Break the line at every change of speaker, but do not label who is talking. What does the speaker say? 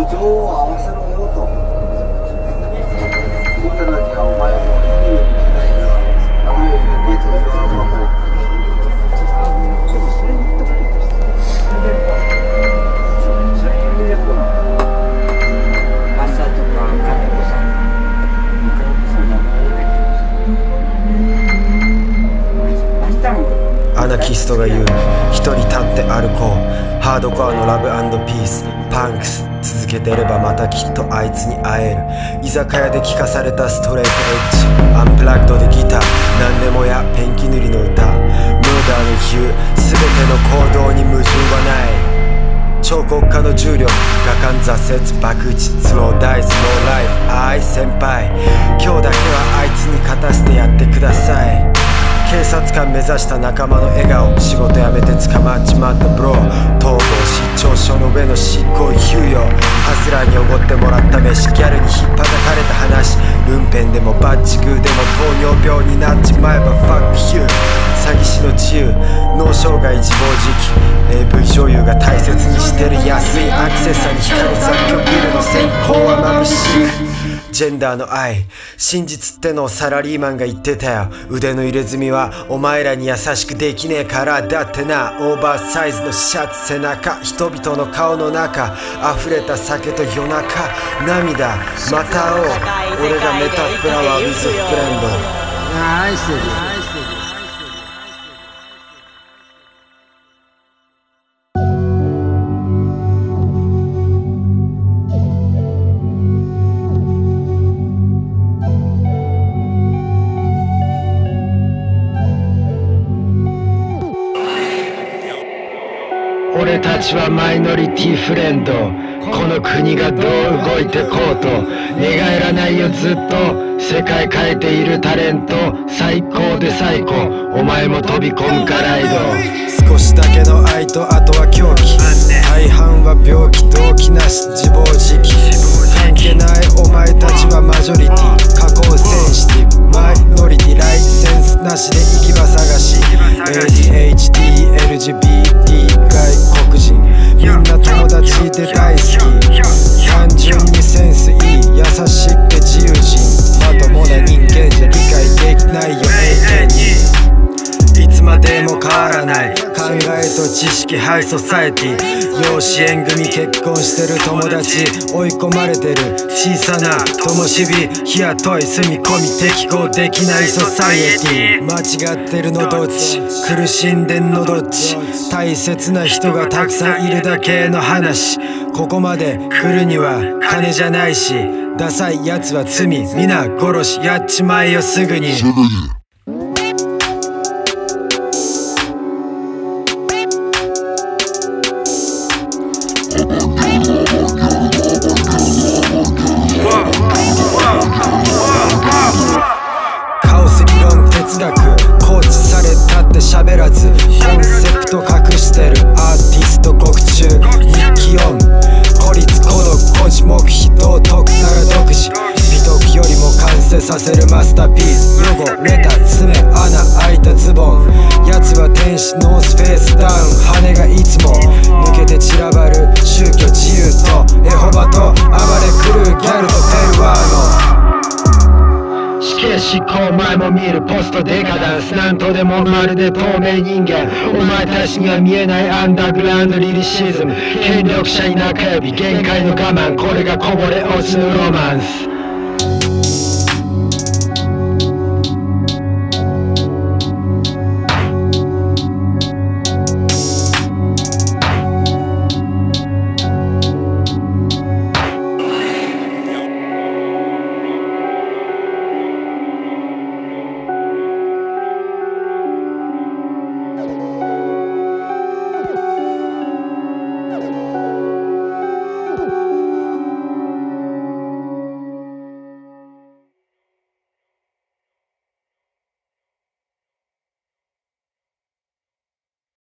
情を合わせろよと。そうでなきゃお前も生きる気ないから、あの世に出てるよ。
アナキストが言う一人立って歩こう。ハードコアのラブ&ピースパンクス続けてればまたきっとあいつに会える。居酒屋で聴かされたストレートエッジアンプラグドでギター何でもやペンキ塗りの歌ムーダーの比喩全ての行動に矛盾はない。超国家の重力画感挫折爆打ちスローダイスノーライフあい先輩今日だけはあいつに勝たせてやってください。警察官目指した仲間の笑顔仕事辞めて捕まっちまったブロー逃亡失調症の上の執行猶予ハスラーにおごってもらった飯ギャルに引っ叩かれた話ルンペンでもバッチグーでも糖尿病になっちまえば Fuck you 詐欺師の自由脳障害自暴自棄 AV 女優が大切にしてる安いアクセサリー光る雑居ビルの線香は眩しくジェンダーの愛真実ってのをサラリーマンが言ってたよ。腕の入れ墨はお前らに優しくできねえからだってな。オーバーサイズのシャツ背中人々の顔の中溢れた酒と夜中涙また会おう俺がメタフラワー with friend
愛してる
俺たちはマイノリティフレンドこの国がどう動いてこうと寝返らないよずっと世界変えているタレント最高で最高お前も飛び込むかライド少しだけの愛とあとは狂気大半は病気動機なし自暴自棄関係ないお前たちはマジョリティ加工センシティブマイノリティライセンスなしで行き場探し ADHD LGBT 外国人みんな友達で大好き単純にセンスいい優しくて自由人まともな人間じゃ理解できないよ永遠にいつまでも変わらない考えと知識ハイソサエティ養子縁組結婚してる友達追い込まれてる小さな灯火日雇い住み込み適合できないソサイエティ間違ってるのどっち苦しんでんのどっち大切な人がたくさんいるだけの話ここまで来るには金じゃないしダサいやつは罪皆殺しやっちまえよすぐにカオス理論哲学コーチされたって喋らずコンセプト隠してるアーティスト獄中日記4孤立孤独孤児黙秘道徳なら独自美徳よりも完成させるマスターピース汚れた爪穴開いたズボン奴は天使ノースフェイスダウン羽がいつも抜けて散らばる宗教自由とエホバと暴れ狂うギャルとペルワーノ死刑執行前も見るポストデカダンスなんとでもまるで透明人間お前たちには見えないアンダーグラウンドリリシズム権力者に中指限界の我慢これがこぼれ落ちのロマンス